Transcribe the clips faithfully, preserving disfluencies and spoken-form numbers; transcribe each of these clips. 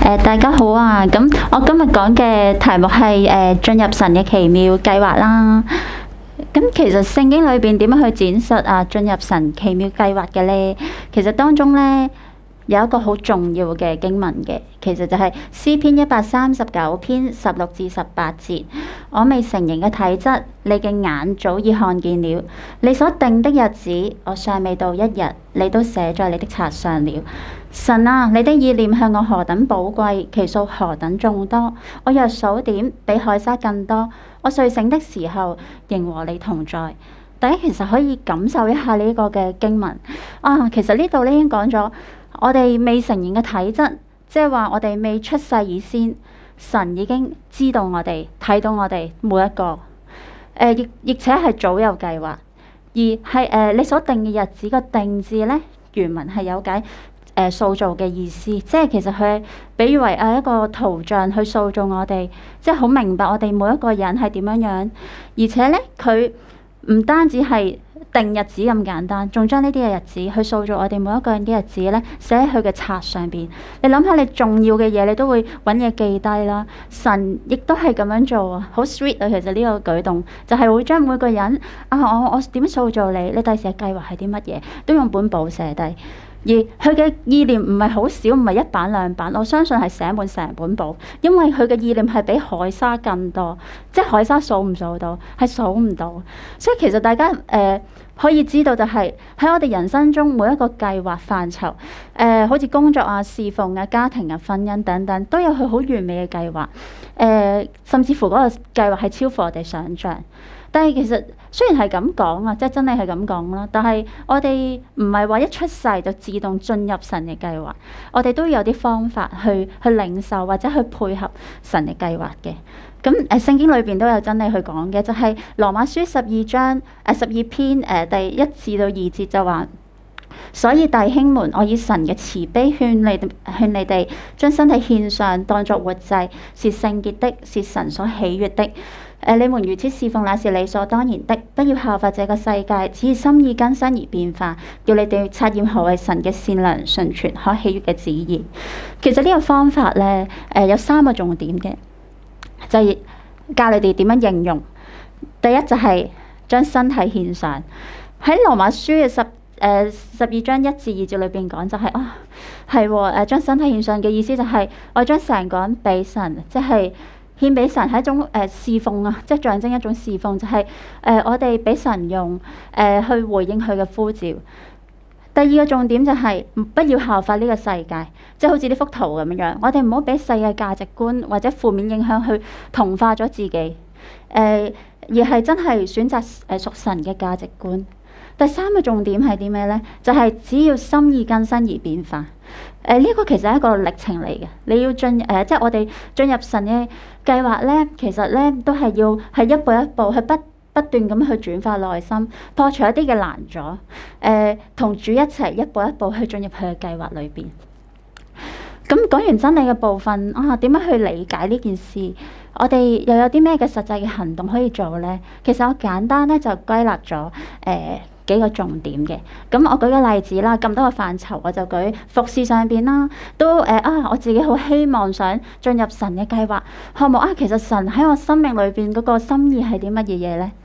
誒，大家好啊！咁我今日講嘅題目係誒進入神嘅奇妙計劃啦。咁其實聖經裏邊點樣去展述啊進入神奇妙計劃嘅咧？其實當中咧有一個好重要嘅經文嘅，其實就係詩篇一百三十九篇十六至十八節。我未成形嘅體質，你嘅眼早已看見了；你所定的日子，我尚未到一日，你都寫在你的冊上了。神啊，你的意念向我何等寶貴，其數何等眾多。我若數點，比海沙更多。我睡醒的時候，仍和你同在。大家其實可以感受一下呢個嘅經文啊。其實呢度咧已經講咗，我哋未成形嘅體質，即係話我哋未出世以先，神已經知道我哋，睇到我哋每一個。誒、呃，亦亦且係早有計劃，而係誒、呃、你所定嘅日子個定字咧，原文係有解。誒、呃、塑造嘅意思，即係其實佢比喻為啊一個圖像去塑造我哋，即係好明白我哋每一個人係點樣樣，而且咧佢唔單止係定日子咁簡單，仲將呢啲嘅日子去塑造我哋每一個人嘅日子咧，寫喺佢嘅冊上邊。你諗下，你重要嘅嘢你都會揾嘢記低啦。神亦都係咁樣做啊，好 sweet 啊！其實呢個舉動就係、是、會將每個人啊，我我點塑造你，你第時嘅計劃係啲乜嘢，都用本簿寫低。而佢嘅意念唔係好少，唔係一版兩版，我相信係寫滿成本簿，因為佢嘅意念係比海沙更多，即係海沙數唔數到，係數唔到。所以其實大家誒、呃、可以知道就係、是、喺我哋人生中每一個計劃範疇，誒、呃、好似工作啊、侍奉啊、家庭啊、婚姻等等，都有佢好完美嘅計劃。誒、呃、甚至乎嗰個計劃係超乎我哋想像。但係其實雖然係咁講啊，即係真係係咁講啦，但係我哋唔係話一出世就自動進入神嘅計劃，我哋都有啲方法去去領受或者去配合神嘅計劃嘅。咁誒聖經裏邊都有真理去講嘅，就係、是、羅馬書十二章誒十二篇誒、呃、第一至到二節就話。所以弟兄們，我以神嘅慈悲勸你勸你哋，將身體獻上，當作活祭，是聖潔的，是神所喜悅的。誒、呃，你們如此侍奉，乃是理所當然的。不要效法這個世界，只是心意更新而變化，叫你哋察驗何為神嘅善良、純全、可喜悅嘅旨意。其實呢個方法咧，誒、呃、有三個重點嘅，就係、是、教你哋點樣應用。第一就係將身體獻上，喺羅馬書嘅十。誒、呃、十二章一至二節裏邊講就係、是、啊，係喎誒，將身體獻上嘅意思就係、是、我將成個人俾神，即係獻俾神係一種誒、呃、侍奉啊，即係象徵一種侍奉，就係、是、誒、呃、我哋俾神用誒、呃、去回應佢嘅呼召。第二個重點就係、是、不要效法呢個世界，即係好似呢幅圖咁樣樣，我哋唔好俾世界價值觀或者負面影響去同化咗自己，誒、呃、而係真係選擇誒屬神嘅價值觀。第三個重點係啲咩咧？就係、是、只要心意更新而變化。誒、呃、呢、這個其實係一個歷程嚟嘅。你要進誒、呃，即係我哋進入神嘅計劃咧，其實咧都係要係一步一步去不不斷咁去轉化內心，破除一啲嘅攔阻。誒、呃，同主一齊一步一步去進入佢嘅計劃裏邊。咁講完真理嘅部分啊，點樣去理解呢件事？我哋又有啲咩嘅實際嘅行動可以做咧？其實我簡單咧就歸納咗誒。呃幾個重點嘅，咁我舉個例子啦，咁多個範疇，我就舉服侍上邊啦，都誒、呃、啊，我自己好希望想進入神嘅計劃項目啊，其實神喺我生命裏邊嗰個心意係啲乜嘢嘢咧？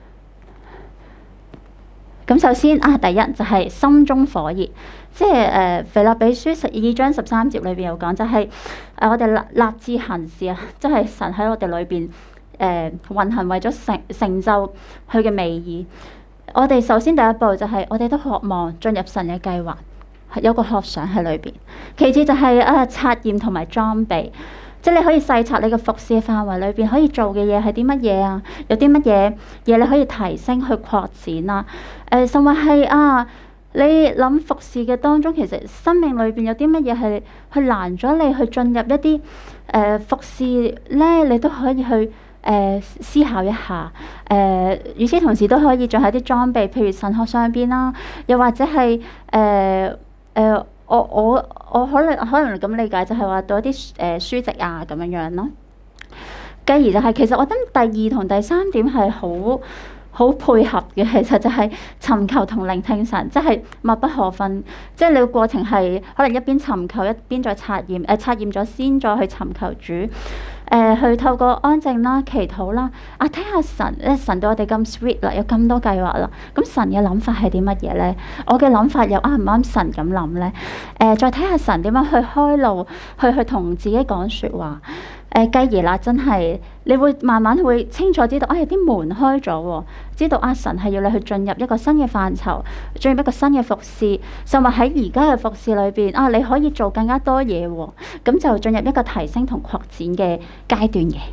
咁首先啊，第一就係、是、心中火熱，即係誒腓立比書十二章十三節裏邊有講，就係、是、誒、呃、我哋立立志行事啊，即係神喺我哋裏邊誒運行，為咗成成就佢嘅美意。我哋首先第一步就係我哋都渴望進入神嘅計劃，有個渴想喺裏邊。其次就係啊察驗同埋裝備，即係你可以細察你嘅服侍嘅範圍裏邊可以做嘅嘢係啲乜嘢啊？有啲乜嘢嘢你可以提升去擴展啊？誒、呃，甚至係啊，你諗服侍嘅當中，其實生命裏邊有啲乜嘢係去攔咗你去進入一啲誒、呃、服侍咧，你都可以去。誒、呃、思考一下，誒、呃、與此同時都可以仲有啲裝備，譬如神學上邊啦，又或者係誒誒我我我可能可能咁理解，就係話讀一啲誒、呃、書籍啊咁樣樣咯。繼而就係、是、其實我覺得第二同第三點係好好配合嘅，其實就係尋求同聆聽神，即係密不可分。即係你個過程係可能一邊尋求一邊再察驗，誒察驗咗先再去尋求主，誒、呃、去透過安靜啦、祈禱啦，啊睇下神，誒神對我哋咁 sweet 啦，有咁多計劃啦，咁神嘅諗法係啲乜嘢咧？我嘅諗法又啱唔啱神咁諗咧？誒、呃、再睇下神點樣去開路，去去同自己講説話。誒繼而啦，真係你會慢慢會清楚知道，啊有啲門開咗喎，知道阿、啊、神係要你去進入一個新嘅範疇，進入一個新嘅服侍，甚至喺而家嘅服侍裏邊，啊你可以做更加多嘢喎，咁就進入一個提升同擴展嘅階段嘅。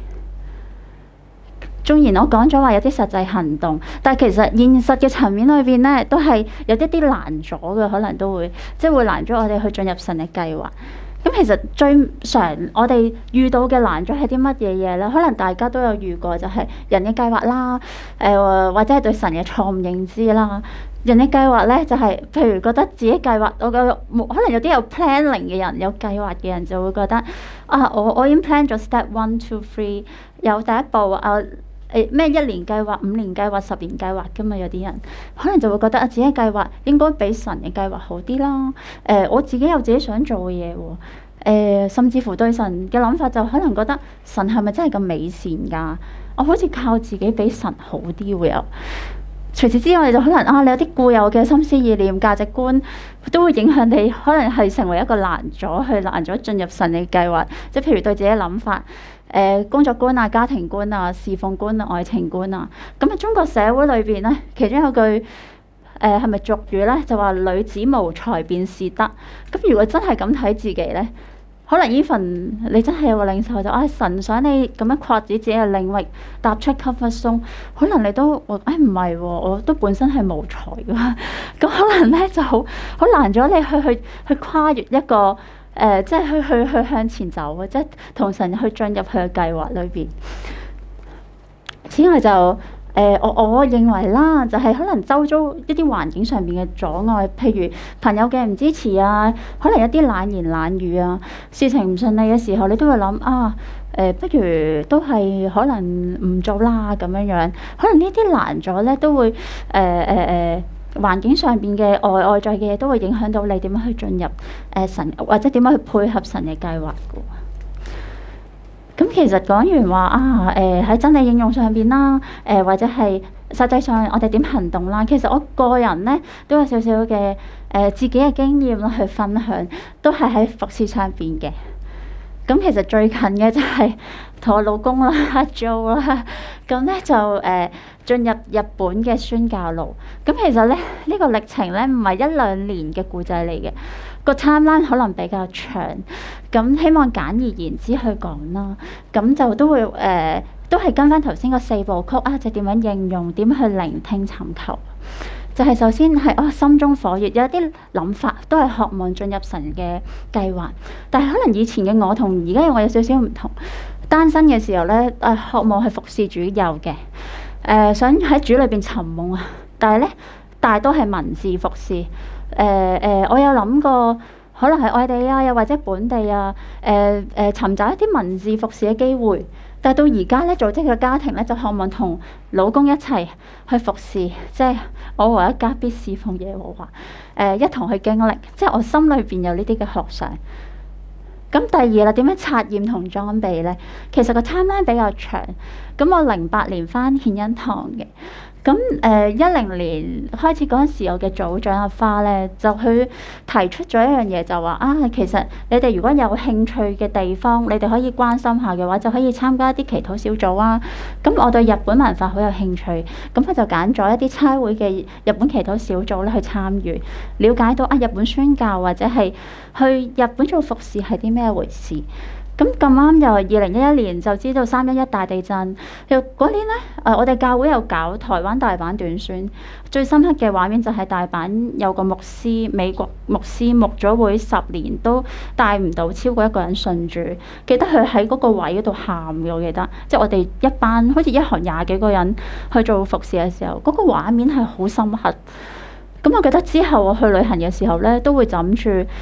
縱然我講咗話有啲實際行動，但係其實現實嘅層面裏邊咧，都係有一啲難咗嘅，可能都會即係會難咗我哋去進入神嘅計劃。咁其實最常我哋遇到嘅難咗係啲乜嘢嘢咧？可能大家都有遇過，就係人嘅計劃啦，誒、呃、或者係對神嘅錯誤認知啦。人嘅計劃咧就係、是，譬如覺得自己計劃，我嘅可能有啲有 planning 嘅人，有計劃嘅人就會覺得啊，我我已經 plan 咗 step one two three，有第一步啊誒咩一年計劃、五年計劃、十年計劃㗎嘛，有啲人可能就會覺得啊，自己計劃應該比神嘅計劃好啲啦。誒、呃，我自己有自己想做嘅嘢喎。誒，甚至乎對神嘅諗法就可能覺得神係咪真係咁美善㗎？我好似靠自己比神好啲會有。除此之外，就可能啊，你有啲固有嘅心思意念、價值觀都會影響你，可能係成為一個難咗去難咗進入神嘅計劃。即係譬如對自己諗法。誒、呃、工作觀啊、家庭觀啊、侍奉觀啊、愛情觀啊，咁喺中國社會裏邊咧，其中有句誒係咪俗語咧，就話女子無才便是德。咁如果真係咁睇自己咧，可能呢份你真係有個領受就啊、哎，神想你咁樣擴展自己嘅領域，踏出 comfort zone，可能你都話誒唔係喎，我都本身係無才㗎，咁可能咧就好好難咗你去去去跨越一個。誒、呃，即係去去去向前走啊！即係同神去進入佢嘅計劃裏邊。此外就誒、呃，我我認為啦，就係、是、可能周遭一啲環境上邊嘅阻礙，譬如朋友嘅唔支持啊，可能一啲冷言冷語啊，事情唔順利嘅時候，你都會諗啊，誒、呃，不如都係可能唔做啦咁樣樣。可能呢啲難咗咧，都會誒誒誒。呃呃呃環境上邊嘅外外在嘅嘢都會影響到你點樣去進入誒、呃、神，或者點樣去配合神嘅計劃嘅。咁其實講完話啊，誒、呃、喺真理應用上邊啦，誒、呃、或者係實際上我哋點行動啦。其實我個人咧都有少少嘅誒自己嘅經驗啦，去分享，都係喺服事上邊嘅。咁其實最近嘅就係同我老公啦、阿 Joe 啦，咁咧就誒。呃進入日本嘅宣教路，咁其實咧呢、呢個歷程咧唔係一兩年嘅故仔嚟嘅，個 timeline 可能比較長，咁希望簡而言之去講啦，咁就都會誒、呃、都係跟翻頭先個四部曲啊，就點樣應用，點去聆聽尋求，就係、是、首先係哦心中火熱，有啲諗法都係渴望進入神嘅計劃，但係可能以前嘅我同而家嘅我有少少唔同，單身嘅時候咧誒、呃、渴望去服侍主有嘅。誒、呃、想喺主裏邊尋夢啊，但係咧大都係文字服侍。誒、呃、誒、呃，我有諗過，可能係外地啊，又或者本地啊，誒、呃、誒、呃，尋找一啲文字服侍嘅機會。但係到而家咧，組織嘅家庭咧，就渴望同老公一齊去服侍，即係我和一家必侍奉耶和華。誒、呃，一同去經歷，即係我心裏邊有呢啲嘅學想。咁第二啦，點樣察驗同裝備咧？其實個 timeline 比較長。咁我零八年返獻恩堂嘅，咁誒一零年開始嗰陣時，我嘅組長阿花咧就去提出咗一樣嘢，就話啊，其實你哋如果有興趣嘅地方，你哋可以關心下嘅話，就可以參加一啲祈禱小組啊。咁我對日本文化好有興趣，咁佢就揀咗一啲差會嘅日本祈禱小組咧去參與，了解到啊日本宣教或者係去日本做服侍係啲咩回事。咁咁啱又二零一一年就知道三一一大地震，又嗰年咧，誒、呃、我哋教會又搞台灣大阪短宣，最深刻嘅畫面就係大阪有個牧師，美國牧師牧咗會十年都帶唔到超過一個人信主，記得佢喺嗰個位嗰度喊嘅，我記得，即係我哋一班好似一行廿幾個人去做服侍嘅時候，嗰、那個畫面係好深刻。咁我記得之後我去旅行嘅時候咧，都會枕住。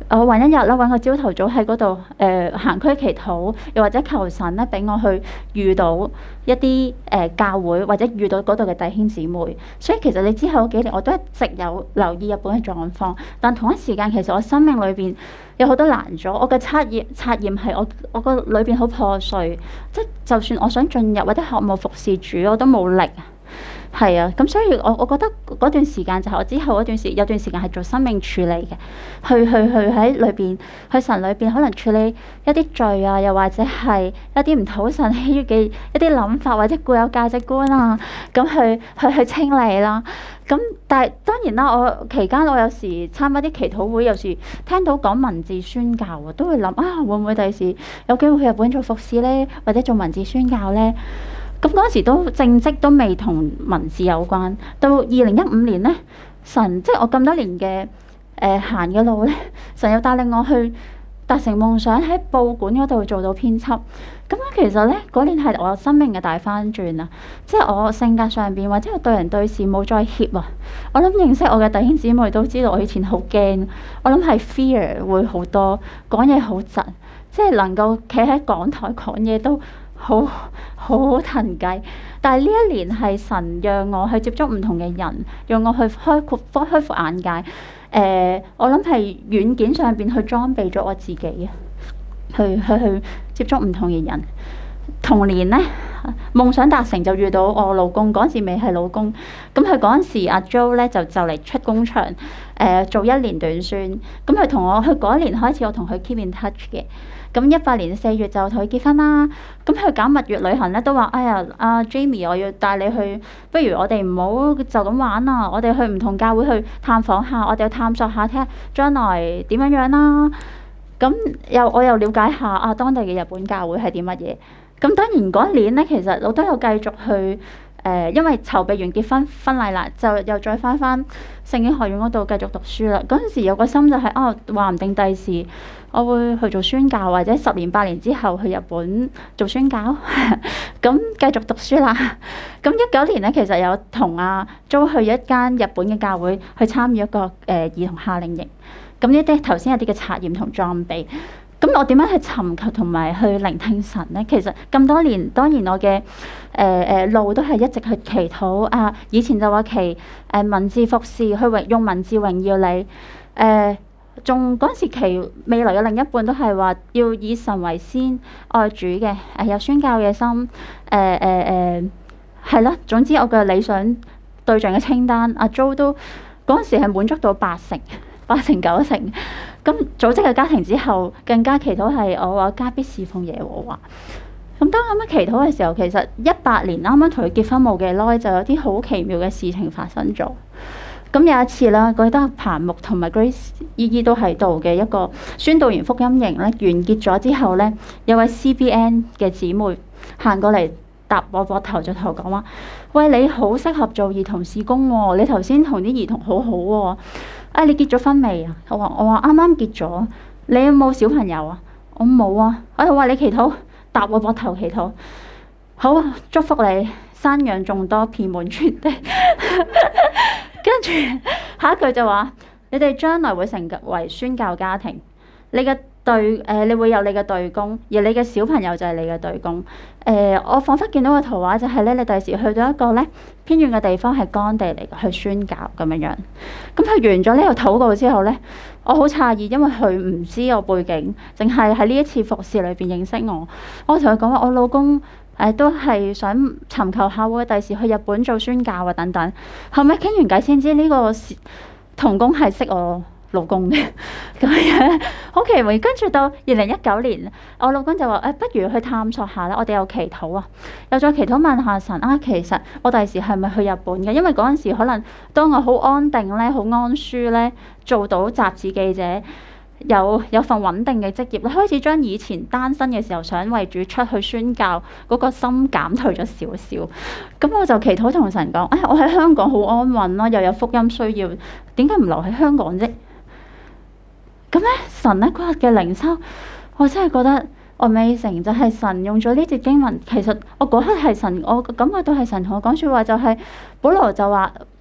我揾一日啦，揾個朝頭早喺嗰度誒行區祈禱，又或者求神咧俾我去遇到一啲誒、呃、教會，或者遇到嗰度嘅弟兄姊妹。所以其實你之後嗰幾年我都一直有留意日本嘅狀況，但同一時間其實我生命裏邊有好多難咗，我嘅測驗測驗係我我個裏邊好破碎，即係就算我想進入或者渴慕服侍主，我都冇力。係啊，咁所以我我覺得嗰段時間就係我之後嗰段時有段時間係做生命處理嘅，去去去喺裏邊，去神裏邊可能處理一啲罪啊，又或者係一啲唔討神喜悅嘅一啲諗法或者固有價值觀啊，咁去去去清理啦。咁但係當然啦，我期間我有時參加啲祈禱會，有時聽到講文字宣教喎，都會諗啊，會唔會第時有機會去日本做服侍咧，或者做文字宣教咧？咁嗰時都正職都未同文字有關，到二零一五年咧，神即係我咁多年嘅誒行嘅路咧，神又帶領我去達成夢想，喺報館嗰度做到編輯。咁樣其實咧，嗰年係我生命嘅大翻轉啊！即係我性格上邊或者我對人對事冇再怯啊！我諗認識我嘅弟兄姊妹都知道我以前好驚，我諗係 fear 會好多，講嘢好窒，即係能夠企喺講台講嘢都好好騰雞。但係呢一年係神讓我去接觸唔同嘅人，讓我去開闊開闊眼界。誒、呃，我諗係軟件上邊去裝備咗我自己啊，去去去接觸唔同嘅人。同年咧，夢想達成就遇到我老公，嗰陣時未係老公。咁佢嗰陣時阿 Jo 咧就就嚟出工場，誒、呃、做一年短宣。咁佢同我，佢嗰一年開始我同佢 keep in touch 嘅。咁一八年四月就同佢結婚啦。咁佢搞蜜月旅行咧，都話：哎呀，阿、啊、Jamie，我要帶你去，不如我哋唔好就咁玩啦，我哋去唔同教會去探訪下，我哋去探索下睇下將來點樣樣啦。咁又我又了解下啊，當地嘅日本教會係啲乜嘢。咁當然嗰一年咧，其實我都有繼續去誒、呃，因為籌備完結婚婚禮啦，就又再翻翻聖經學院嗰度繼續讀書啦。嗰陣時有個心就係、是、哦，話唔定第時我會去做宣教，或者十年八年之後去日本做宣教。咁繼續讀書啦。咁一九年咧，其實有同阿 Jo 去一間日本嘅教會去參與一個誒、呃、兒童夏令營。咁呢啲頭先有啲嘅測驗同裝備。咁我點樣去尋求同埋去聆聽神咧？其實咁多年，當然我嘅誒誒路都係一直去祈禱啊。以前就話祈誒、呃、文字服侍，去榮用文字榮耀你。誒仲嗰陣時祈未來嘅另一半都係話要以神為先，愛主嘅，誒、呃、有宣教嘅心。誒誒誒係咯，總之我嘅理想對象嘅清單，阿 Jo 都嗰陣時係滿足到八成。八成九成，咁組織嘅家庭之後，更加祈禱係我話家必侍奉耶和華。咁當咁樣祈禱嘅時候，其實一八年啱啱同佢結婚冇幾耐，就有啲好奇妙嘅事情發生咗。咁有一次啦，覺得彭木同埋 Grace 姨姨都喺度嘅一個宣道員福音營咧，完結咗之後咧，有位 C B N 嘅姊妹行過嚟搭我膊頭，就同我講話：喂，你好適合做兒童事工喎！你頭先同啲兒童好好喎。啊！你結咗婚未啊？我話我話啱啱結咗。你有冇小朋友啊？我冇啊。我話你祈禱，搭我膊頭祈禱。好啊，祝福你生養眾多，遍滿全地。跟住下一句就話：你哋將來會成為宣教家庭。你嘅對誒、呃，你會有你嘅對公，而你嘅小朋友就係你嘅對公。誒、呃，我彷彿見到個圖畫就係咧，你第時去到一個咧偏遠嘅地方係乾地嚟嘅，去宣教咁樣樣。咁佢完咗呢個禱告之後咧，我好詫異，因為佢唔知我背景，淨係喺呢一次服侍裏邊認識我。我同佢講話，我老公誒、呃、都係想尋求下會第時去日本做宣教啊等等。後尾傾完偈先知呢個同工係識我老公嘅咁樣，好奇妙。跟住到二零一九年，我老公就話：誒、哎，不如去探索下啦。我哋有祈禱啊，又再祈禱問下神啊。其實我第時係咪去日本嘅？因為嗰陣時可能當我好安定咧，好安舒咧，做到雜誌記者，有有份穩定嘅職業咧，開始將以前單身嘅時候想為主出去宣教嗰個心減退咗少少。咁我就祈禱同神講：誒、哎，我喺香港好安穩啦，又有福音需要，點解唔留喺香港啫？咁咧，神咧嗰日嘅靈修，我真係覺得 amazing，就係神用咗呢節經文。其實我嗰刻係神，我感覺到係神同我講説話，就係、是、保羅就話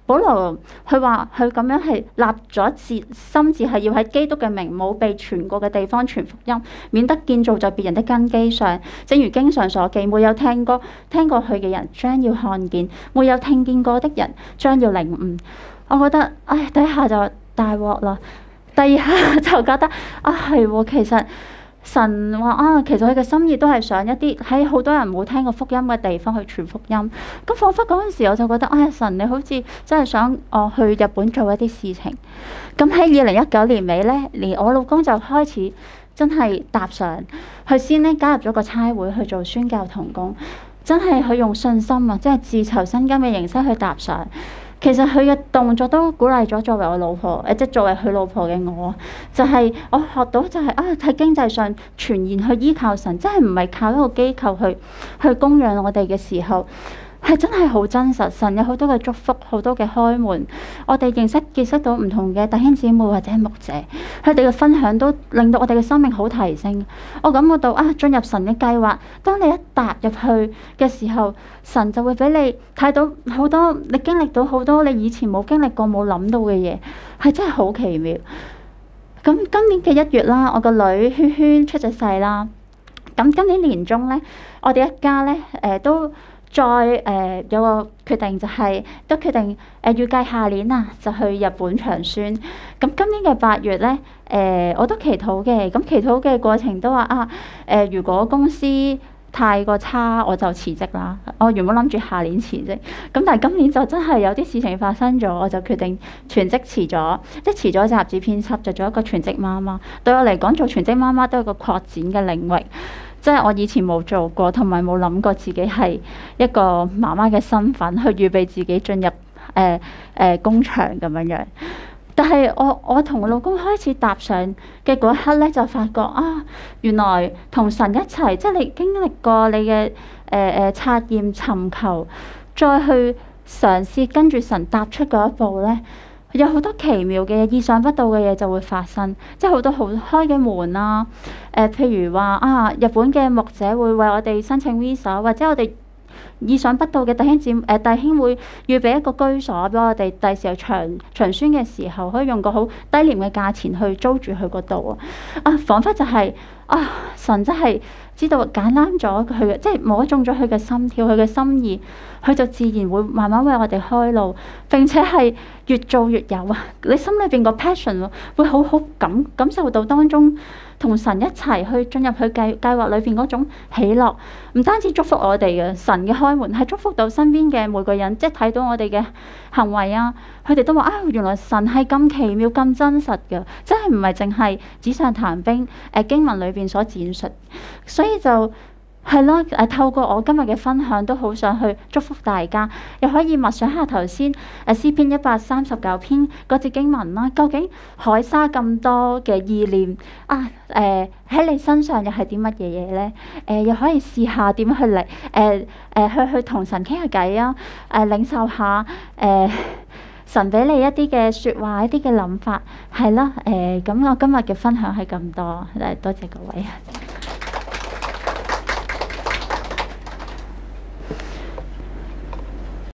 保羅佢話佢咁樣係立咗志心志，係要喺基督嘅名冇被傳過嘅地方傳福音，免得建造在別人的根基上。正如經上所記，沒有聽過聽過佢嘅人將要看見，沒有聽見過的人將要領悟。我覺得唉，第一下就大鑊啦，第二下就覺得啊係喎，其實。神話啊，其實佢嘅心意都係想一啲喺好多人冇聽過福音嘅地方去傳福音。咁彷彿嗰陣時，我就覺得啊、哎，神你好似真係想我去日本做一啲事情。咁喺二零一九年尾咧，連我老公就開始真係踏上，佢先咧加入咗個差會去做宣教同工，真係佢用信心啊，即係自籌薪金嘅形式去踏上。其實佢嘅動作都鼓勵咗作為我老婆，誒即係作為佢老婆嘅我，就係、是、我學到就係、是、啊喺經濟上全然去依靠神，即係唔係靠一個機構去去供養我哋嘅時候。係真係好真實，神有好多嘅祝福，好多嘅開門。我哋認識結識到唔同嘅弟兄姊妹或者牧者，佢哋嘅分享都令到我哋嘅生命好提升。我感覺到啊，進入神嘅計劃，當你一踏入去嘅時候，神就會俾你睇到好多，你經歷到好多你以前冇經歷過、冇諗到嘅嘢，係真係好奇妙。咁今年嘅一月啦，我個女圈圈出咗世啦。咁今年年中咧，我哋一家咧誒、呃、都。再誒、呃、有個決定就係、是、都決定誒、呃、預計下年啊就去日本長宣。咁今年嘅八月咧誒、呃、我都祈禱嘅，咁祈禱嘅過程都話啊誒、呃、如果公司太過差我就辭職啦。我原本諗住下年辭職，咁但係今年就真係有啲事情發生咗，我就決定全職辭咗，即係辭咗雜誌編輯，就做一個全職媽媽。對我嚟講，做全職媽媽都係個擴展嘅領域。即係我以前冇做過，同埋冇諗過自己係一個媽媽嘅身份去預備自己進入誒誒、呃呃、工場咁樣樣。但係我我同我老公開始踏上嘅嗰一刻咧，就發覺啊，原來同神一齊，即係你經歷過你嘅誒誒測驗、尋求，再去嘗試跟住神踏出嗰一步咧。有好多奇妙嘅意想不到嘅嘢就會發生，即係好多好開嘅門啦。誒、呃，譬如話啊，日本嘅牧者會為我哋申請 visa，或者我哋意想不到嘅弟兄姊誒弟兄會預備一個居所俾我哋，第時候長長宣嘅時候可以用個好低廉嘅價錢去租住佢嗰度啊！啊，彷彿就係、是、啊，神真係知道揀啱咗佢嘅，即係摸中咗佢嘅心跳，佢嘅心意，佢就自然會慢慢為我哋開路，並且係越做越有啊！你心裏邊個 passion 會好好感感受到當中同神一齊去進入佢計計劃裏邊嗰種喜樂，唔單止祝福我哋嘅神嘅開門，係祝福到身邊嘅每個人，即係睇到我哋嘅行為啊，佢哋都話啊，原來神係咁奇妙、咁真實嘅，真係唔係淨係紙上談兵誒、呃、經文裏邊所展述，所以就。係咯，誒透過我今日嘅分享，都好想去祝福大家，又可以默想下頭先誒詩篇一百三十九篇嗰節經文啦。究竟海沙咁多嘅意念啊，誒、呃、喺你身上又係啲乜嘢嘢咧？誒、呃、又可以試下點樣去嚟誒誒去去同神傾下偈啊！誒、呃、領受下誒、呃、神俾你一啲嘅説話，一啲嘅諗法，係啦誒。咁、呃、我今日嘅分享係咁多，誒多謝各位。